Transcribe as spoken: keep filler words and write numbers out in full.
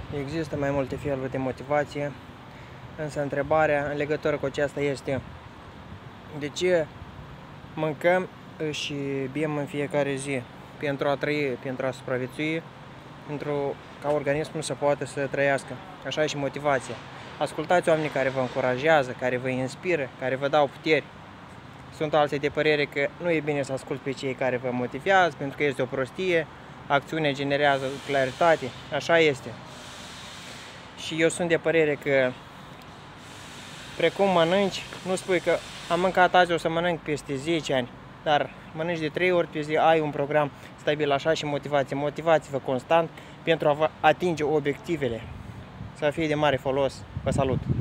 Există mai multe feluri de motivație, însă întrebarea în legătură cu aceasta este: de ce mâncăm și bem în fiecare zi? Pentru a trăi, pentru a supraviețui, pentru ca organismul să poată să trăiască. Așa e și motivația. Ascultați oamenii care vă încurajează, care vă inspiră, care vă dau puteri. Sunt alții de părere că nu e bine să ascult pe cei care vă motivează, pentru că este o prostie, acțiunea generează claritate, așa este. Și eu sunt de părere că precum mănânci, nu spui că am mâncat azi, o să mănânc peste zece ani, dar mănânci de trei ori pe zi, ai un program stabil, așa și motivație. Motivați-vă constant pentru a vă atinge obiectivele. Să fie de mare folos. Vă salut!